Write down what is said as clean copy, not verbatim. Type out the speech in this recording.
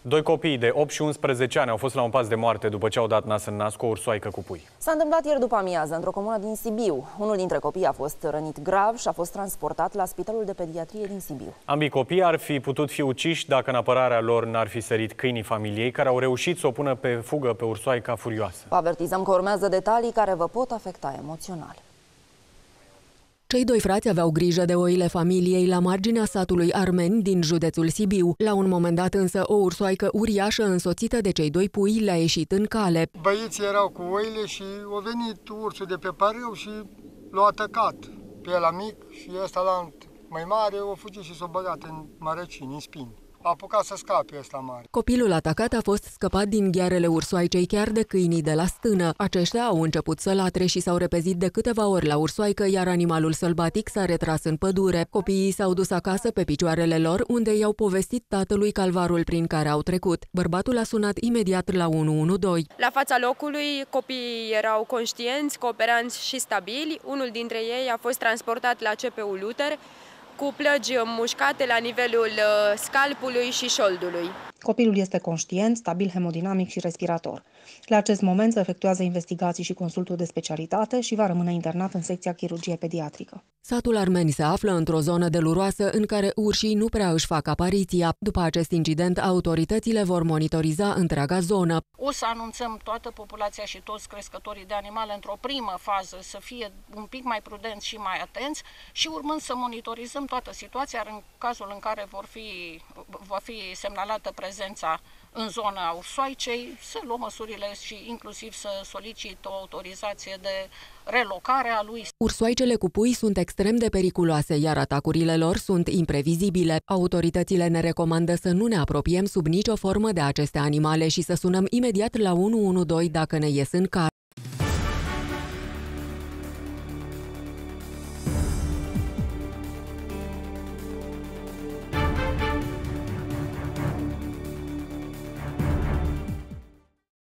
Doi copii de 8 și 11 ani au fost la un pas de moarte după ce au dat nas în nas cu o ursoaică cu pui. S-a întâmplat ieri după amiază, într-o comună din Sibiu. Unul dintre copii a fost rănit grav și a fost transportat la Spitalul de Pediatrie din Sibiu. Ambii copii ar fi putut fi uciși dacă în apărarea lor n-ar fi sărit câinii familiei, care au reușit să o pună pe fugă pe ursoaica furioasă. Vă avertizăm că urmează detalii care vă pot afecta emoțional. Cei doi frați aveau grijă de oile familiei la marginea satului Armeni din județul Sibiu. La un moment dat însă o ursoaică uriașă însoțită de cei doi pui le-a ieșit în cale. Băieții erau cu oile și a venit ursul de pe pareu și l-a atacat pe ăla mic și ăsta la mai mare a fugit și s-a băgat în mărăcini, în spini. A apucat să scape ăsta mare. Copilul atacat a fost scăpat din ghearele ursoaicei chiar de câinii de la stână. Aceștia au început să latre și s-au repezit de câteva ori la ursoaică, iar animalul sălbatic s-a retras în pădure. Copiii s-au dus acasă pe picioarele lor, unde i-au povestit tatălui calvarul prin care au trecut. Bărbatul a sunat imediat la 112. La fața locului, copiii erau conștienți, cooperanți și stabili. Unul dintre ei a fost transportat la CPU Luter, cu plăgi mușcate la nivelul scalpului și șoldului. Copilul este conștient, stabil hemodinamic și respirator. La acest moment se efectuează investigații și consultul de specialitate și va rămâne internat în secția chirurgie pediatrică. Satul Armeni se află într-o zonă deluroasă în care urșii nu prea își fac apariția. După acest incident, autoritățile vor monitoriza întreaga zonă. O să anunțăm toată populația și toți crescătorii de animale într-o primă fază să fie un pic mai prudenți și mai atenți și urmând să monitorizăm toată situația, în cazul în care va fi semnalată prezența în zona ursoaicei, să luăm măsurile și inclusiv să solicit o autorizație de relocare a lui. Ursoaicele cu pui sunt extrem de periculoase, iar atacurile lor sunt imprevizibile. Autoritățile ne recomandă să nu ne apropiem sub nicio formă de aceste animale și să sunăm imediat la 112 dacă ne ies în cale.